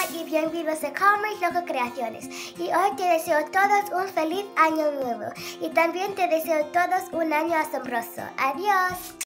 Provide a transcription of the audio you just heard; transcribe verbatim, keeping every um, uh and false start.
y bienvenidos a Calmer y Loco Creaciones. Y hoy te deseo a todos un feliz año nuevo. Y también te deseo a todos un año asombroso. Adiós.